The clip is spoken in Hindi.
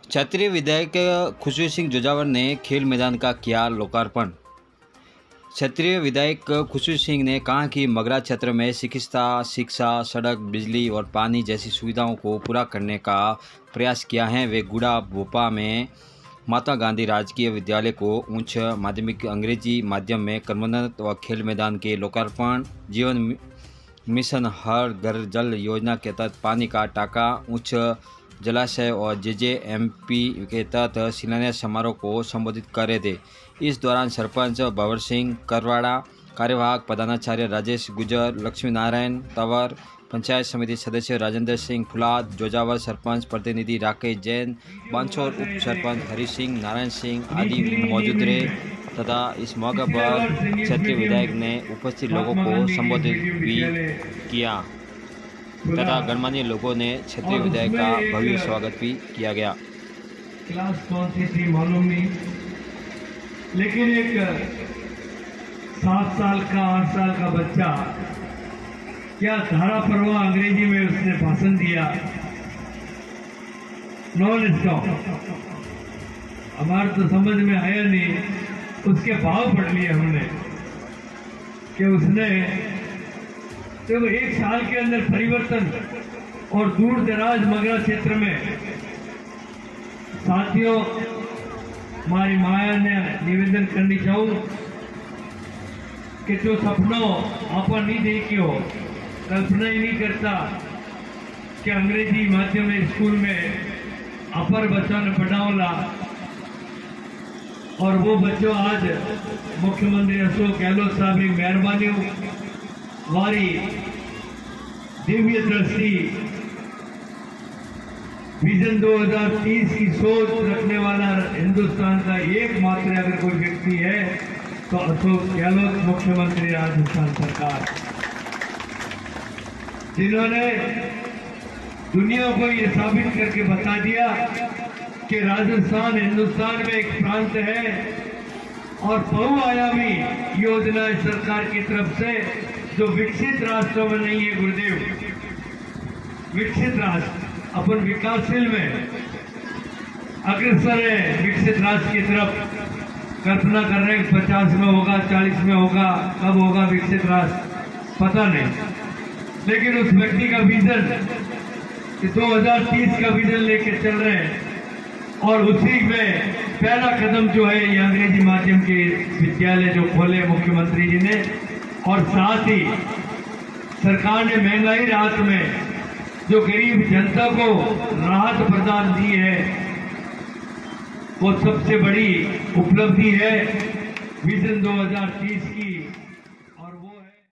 क्षेत्रीय विधायक खुशबू सिंह जोजावर ने खेल मैदान का किया लोकार्पण। क्षेत्रीय विधायक खुशबू सिंह ने कहा कि मगरा क्षेत्र में चिकित्सा, शिक्षा, सड़क, बिजली और पानी जैसी सुविधाओं को पूरा करने का प्रयास किया है। वे गुड़ा भोपा में महात्मा गांधी राजकीय विद्यालय को उच्च माध्यमिक अंग्रेजी माध्यम में क्रमोन्नत व खेल मैदान के लोकार्पण, जीवन मिशन हर घर जल योजना के तहत पानी का टाका, उच्च जलाशय और जेजेएमपी के तहत शिलान्यास समारोह को संबोधित कर रहे थे। इस दौरान सरपंच भंवर सिंह करवाड़ा, कार्यवाहक प्रधानाचार्य राजेश गुजर, लक्ष्मी नारायण तंवर, पंचायत समिति सदस्य राजेंद्र सिंह फुलाद, जोजावर सरपंच प्रतिनिधि राकेश जैन, बांछोर उप सरपंच हरि सिंह, नारायण सिंह आदि मौजूद रहे तथा इस मौके पर क्षेत्रीय विधायक ने उपस्थित लोगों को संबोधित भी किया तथा गणमान्य लोगों ने क्षेत्रीय विधायक का भव्य स्वागत भी किया गया। क्लास कौन सी थी मालूम नहीं, लेकिन एक 7 साल का 8 साल का बच्चा क्या धारा प्रवाह अंग्रेजी में उसने भाषण दिया, नॉन स्टॉप। हमारे तो समझ में आया नहीं, उसके भाव पढ़ लिए हमने कि उसने तो 1 साल के अंदर परिवर्तन और दूर दराज मगरा क्षेत्र में साथियों हमारी माया ने निवेदन करनी चाहूँ कि जो सपनों आप नहीं देखियो, कल्पना ही नहीं करता कि अंग्रेजी माध्यम स्कूल में अपर बच्चों ने पढ़ाओला और वो बच्चों आज मुख्यमंत्री अशोक गहलोत साहब की मेहरबानी वारी दिव्य दृष्टि विजन 2030 की सोच रखने वाला हिंदुस्तान का एकमात्र अगर कोई व्यक्ति है तो अशोक गहलोत मुख्यमंत्री राजस्थान सरकार, जिन्होंने दुनिया को ये साबित करके बता दिया कि राजस्थान हिंदुस्तान में एक प्रांत है और बहुआयामी योजना सरकार की तरफ से जो विकसित राष्ट्रों में नहीं है। गुरुदेव, विकसित राष्ट्र अपन विकासशील में अग्रसर है, विकसित राष्ट्र की तरफ कल्पना कर रहे हैं 50 में होगा, 40 में होगा, कब होगा विकसित राष्ट्र पता नहीं, लेकिन उस व्यक्ति का विजन 2030 का विजन लेके चल रहे हैं और उसी में पहला कदम जो है ये अंग्रेजी माध्यम के विद्यालय जो खोले मुख्यमंत्री जी ने, और साथ ही सरकार ने महंगाई राहत में जो गरीब जनता को राहत प्रदान दी है वो सबसे बड़ी उपलब्धि है विजन 2030 की।